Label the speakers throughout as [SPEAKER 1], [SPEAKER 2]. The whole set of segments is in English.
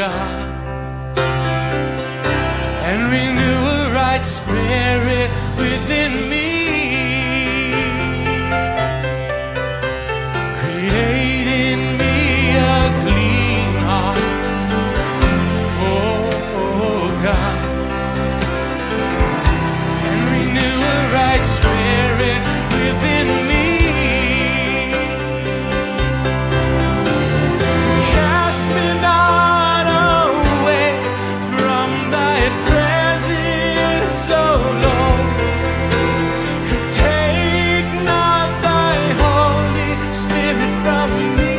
[SPEAKER 1] God, and renew a right spirit within me. Create in me a clean heart, oh God, and renew a right spirit within me. Cast me not away from thy presence, O Lord. Take not thy Holy Spirit from me.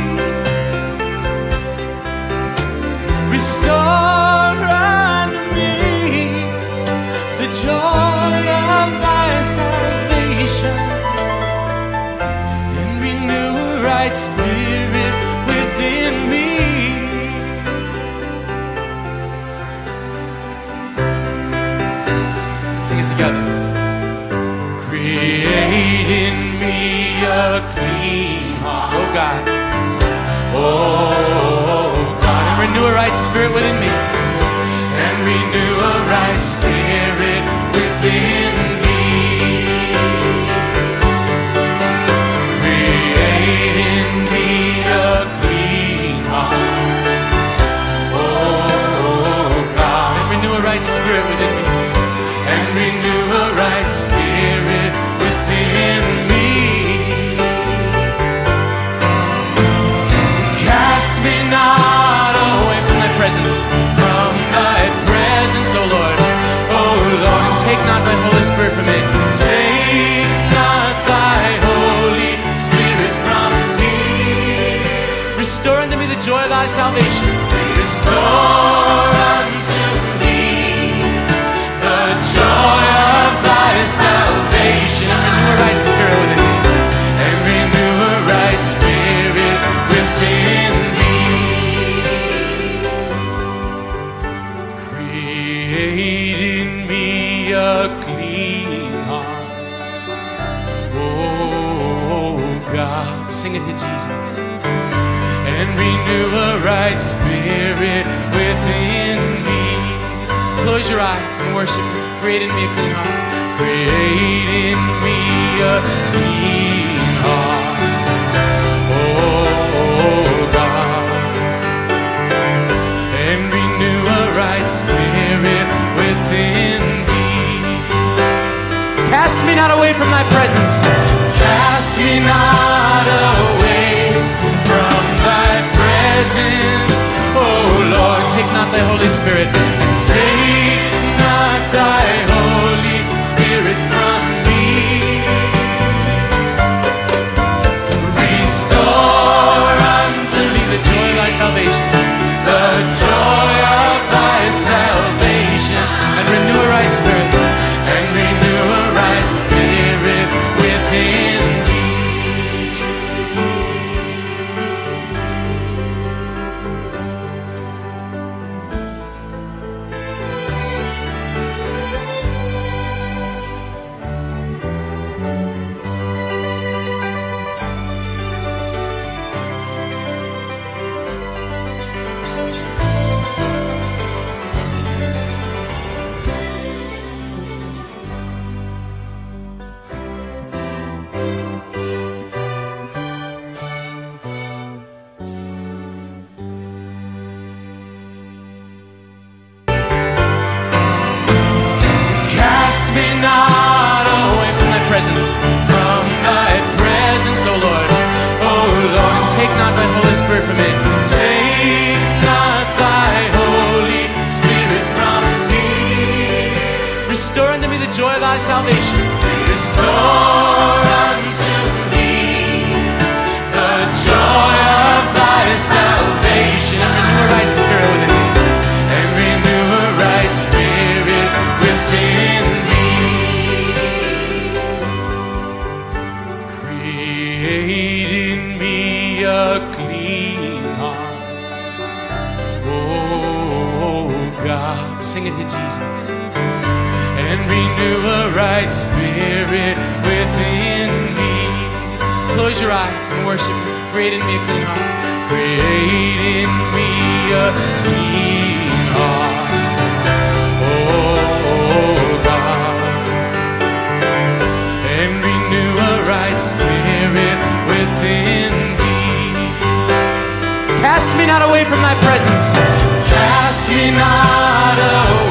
[SPEAKER 1] Restore unto me the joy of thy salvation, and renew a right spirit within me. Sing it together. Create in me a clean heart, oh God, oh God, and renew a right spirit within me, and renew a right spirit within me. Create in me a clean heart, oh God, and renew a right spirit within me, and renew a right spirit within me. Cast me not away from thy presence, oh Lord, and take not thy Holy Spirit from me. Take not thy Holy Spirit from me. Restore unto me the joy of thy salvation. Restore unto me the joy of thy salvation. And renew a right spirit within me. And renew a right spirit within me. Create in me a clean heart, oh God. Sing it to Jesus. And renew a right spirit within me. Close your eyes and worship Him. Create in me a clean heart. Create in me a clean heart, oh God, and renew a right spirit within me. Cast me not away from thy presence. Cast me not away from thy presence, oh Lord. Take not thy Holy Spirit, and take not thy Holy Spirit from me. Restore unto me the joy of thy salvation, the joy of thy salvation, and renew a right spirit, and renew a right spirit within me. Joy of thy salvation. Restore unto me the joy of thy salvation. And renew a right spirit within me. And renew a right spirit within me. Create in me a clean heart, oh God. Sing it to Jesus. And renew a right spirit within me. Close your eyes and worship Him. Create in me a clean heart. Create in me a clean not away from thy presence.
[SPEAKER 2] Cast me not away